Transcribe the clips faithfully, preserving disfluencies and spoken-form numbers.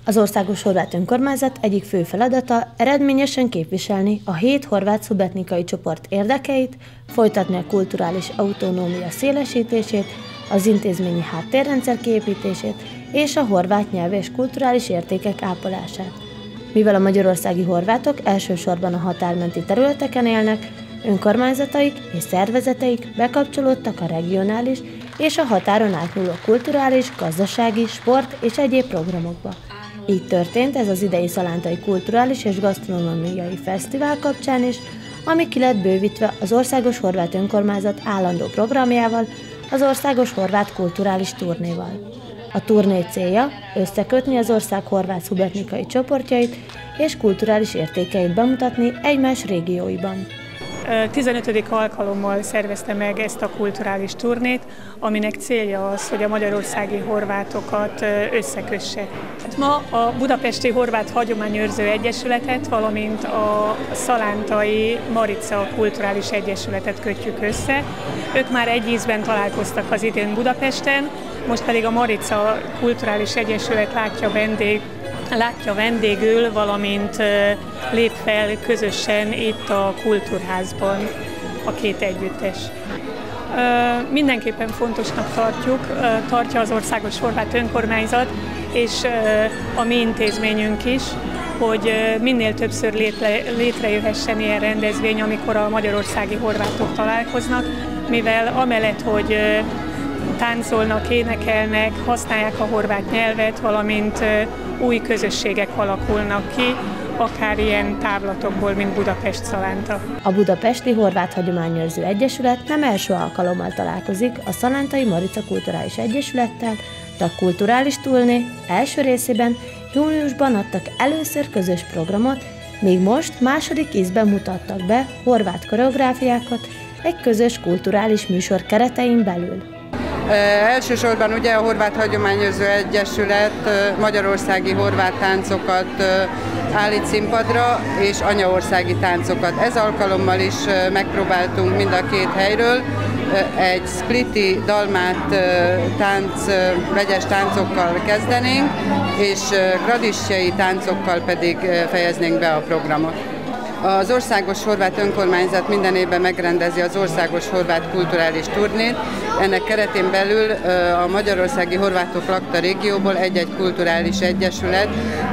Az Országos Horvát Önkormányzat egyik fő feladata eredményesen képviselni a hét horvát szubetnikai csoport érdekeit, folytatni a kulturális autonómia szélesítését, az intézményi háttérrendszer kiépítését és a horvát nyelv és kulturális értékek ápolását. Mivel a magyarországi horvátok elsősorban a határmenti területeken élnek, önkormányzataik és szervezeteik bekapcsolódtak a regionális és a határon átnyúló kulturális, gazdasági, sport és egyéb programokba. Így történt ez az idei Szalántai Kulturális és Gasztronómiai Fesztivál kapcsán is, ami ki lett bővítve az Országos Horvát Önkormányzat állandó programjával, az Országos Horvát Kulturális Turnéval. A turné célja összekötni az ország horvát szubetnikai csoportjait és kulturális értékeit bemutatni egymás régióiban. tizenötödik alkalommal szervezte meg ezt a kulturális turnét, aminek célja az, hogy a magyarországi horvátokat összekösse. Ma a Budapesti Horvát Hagyományőrző Egyesületet, valamint a Szalántai Marica Kulturális Egyesületet kötjük össze. Ők már egy ízben találkoztak az idén Budapesten, most pedig a Marica Kulturális Egyesület látja vendég látja vendégül, valamint lép fel közösen itt a Kultúrházban a két együttes. Mindenképpen fontosnak tartjuk, tartja az Országos Horvát Önkormányzat és a mi intézményünk is, hogy minél többször létre, létrejöhessen ilyen rendezvény, amikor a magyarországi horvátok találkoznak, mivel amellett, hogy táncolnak, énekelnek, használják a horvát nyelvet, valamint új közösségek alakulnak ki, akár ilyen távlatokból, mint Budapest Szalánta. A Budapesti Horvát Hagyományőrző Egyesület nem első alkalommal találkozik a Szalántai Marica Kulturális Egyesülettel, de a kulturális turné első részében júniusban adtak először közös programot, míg most második ízben mutattak be horvát koreográfiákat egy közös kulturális műsor keretein belül. Elsősorban ugye a Horvát Hagyományőrző Egyesület magyarországi horvát táncokat állít színpadra, és anyaországi táncokat. Ez alkalommal is megpróbáltunk mind a két helyről egy spliti dalmát tánc, vegyes táncokkal kezdenénk, és gradisjai táncokkal pedig fejeznénk be a programot. Az Országos Horvát Önkormányzat minden évben megrendezi az Országos Horvát Kulturális Turnét. Ennek keretén belül a magyarországi horvátok lakta régióból egy-egy kulturális egyesület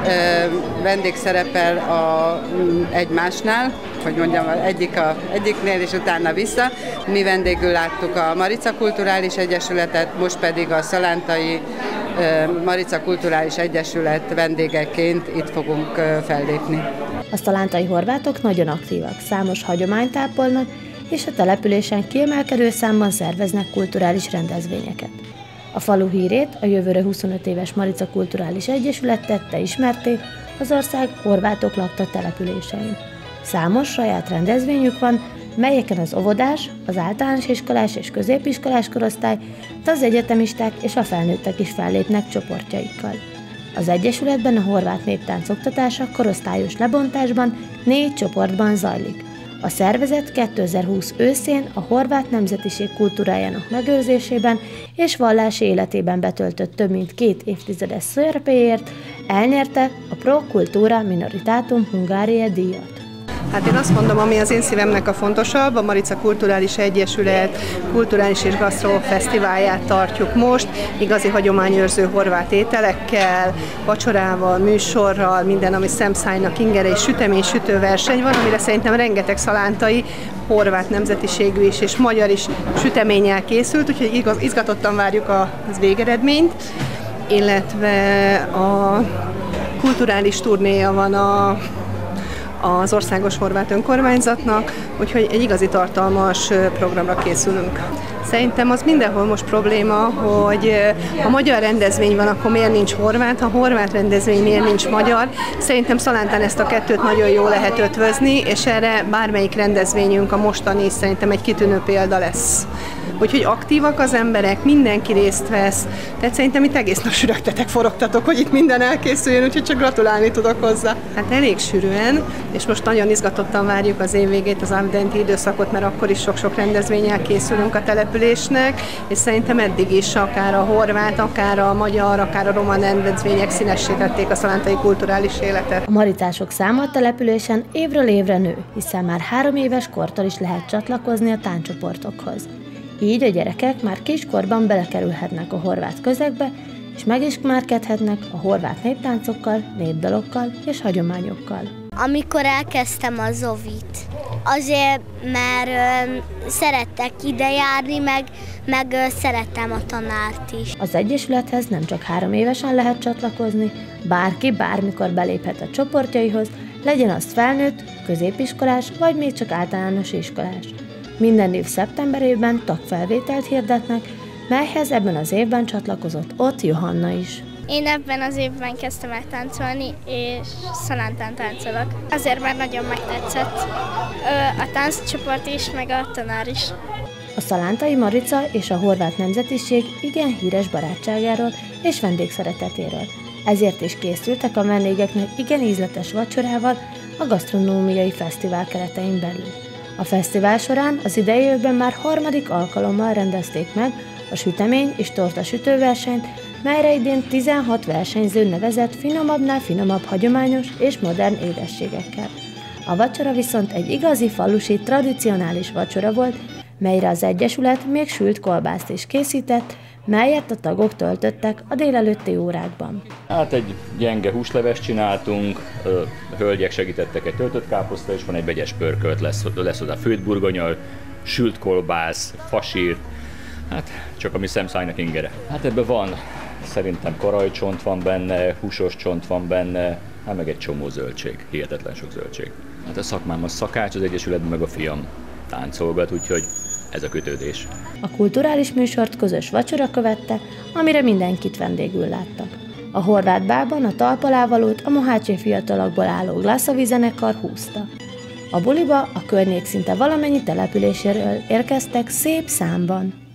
vendégszerepel a egymásnál, hogy mondjam, egyik a, egyiknél és utána vissza. Mi vendégül láttuk a Marica Kulturális Egyesületet, most pedig a Szalántai Marica Kulturális Egyesület vendégeként itt fogunk fellépni. A szalántai horvátok nagyon aktívak, számos hagyományt ápolnak, és a településen kiemelkedő számban szerveznek kulturális rendezvényeket. A falu hírét a jövőre huszonöt éves Marica Kulturális Egyesület tette ismertté az ország horvátok lakta településein. Számos saját rendezvényük van, melyeken az óvodás, az általános iskolás és középiskolás korosztály, de az egyetemisták és a felnőttek is fellépnek csoportjaikkal. Az Egyesületben a horvát néptánc oktatása korosztályos lebontásban négy csoportban zajlik. A szervezet kétezer-húsz őszén a horvát nemzetiség kultúrájának megőrzésében és vallási életében betöltött több mint két évtizedes szerepéért elnyerte a Pro Cultura Minoritatum Hungariae díjat. Hát én azt mondom, ami az én szívemnek a fontosabb, a Marica Kulturális Egyesület kulturális és gasztró fesztiválját tartjuk most, igazi hagyományőrző horvát ételekkel, vacsorával, műsorral, minden, ami szemszájnak ingere, és sütemény-sütő verseny van, amire szerintem rengeteg szalántai, horvát nemzetiségű is, és magyar is süteménnyel készült, úgyhogy izgatottan várjuk az végeredményt, illetve a kulturális turnéja van a az Országos Horvát Önkormányzatnak, úgyhogy egy igazi tartalmas programra készülünk. Szerintem az mindenhol most probléma, hogy ha magyar rendezvény van, akkor miért nincs horvát, ha horvát rendezvény, miért nincs magyar. Szerintem Szalántán ezt a kettőt nagyon jól lehet ötvözni, és erre bármelyik rendezvényünk, a mostani szerintem egy kitűnő példa lesz. Úgyhogy aktívak az emberek, mindenki részt vesz. Tehát szerintem itt egész nap sürögtetek, forogtatok, hogy itt minden elkészüljön, úgyhogy csak gratulálni tudok hozzá. Hát elég sűrűen, és most nagyon izgatottan várjuk az év végét, az adventi időszakot, mert akkor is sok-sok rendezvénnyel készülünk a településnek, és szerintem eddig is akár a horvát, akár a magyar, akár a román rendezvények színesítették a szalántai kulturális életet. A maricások száma a településen évről évre nő, hiszen már három éves kortól is lehet csatlakozni a tánccsoportokhoz. Így a gyerekek már kiskorban belekerülhetnek a horvát közegbe, és megismerkedhetnek a horvát néptáncokkal, népdalokkal és hagyományokkal. Amikor elkezdtem a zovit, azért, mert ö, szerettek ide járni, meg, meg ö, szerettem a tanárt is. Az egyesülethez nem csak három évesen lehet csatlakozni, bárki bármikor beléphet a csoportjaihoz, legyen az felnőtt, középiskolás vagy még csak általános iskolás. Minden év szeptemberében tagfelvételt hirdetnek, melyhez ebben az évben csatlakozott ott Johanna is. Én ebben az évben kezdtem el táncolni, és szalántán táncolok. Azért már nagyon megtetszett a tánccsoport is, meg a tanár is. A szalántai Marica és a horvát nemzetiség igen híres barátságáról és vendégszeretetéről. Ezért is készültek a vendégeknek igen ízletes vacsorával a gasztronómiai fesztivál keretein belül. A fesztivál során az idei évben már harmadik alkalommal rendezték meg a sütemény és torta sütőversenyt, melyre idén tizenhat versenyző nevezett finomabbnál finomabb hagyományos és modern édességekkel. A vacsora viszont egy igazi falusi, tradicionális vacsora volt, melyre az egyesület még sült kolbászt is készített, melyet a tagok töltöttek a délelőtti órákban. Hát egy gyenge húslevest csináltunk, a hölgyek segítettek egy töltött káposzta, és van egy vegyes pörkölt, lesz, lesz oda főtt burgonyal, sült kolbász, fasírt, hát csak a mi szemszájnak ingere. Hát ebben van, szerintem karajcsont van benne, húsos csont van benne, hát meg egy csomó zöldség, hihetetlen sok zöldség. Hát a szakmám a szakács, az egyesületben meg a fiam táncolgat, úgyhogy ez a kötődés. A kulturális műsort közös vacsora követte, amire mindenkit vendégül láttak. A horvát bálban a talpalávalót a mohácsi fiatalokból álló Glassavi zenekar húzta. A buliba a környék szinte valamennyi településéről érkeztek szép számban.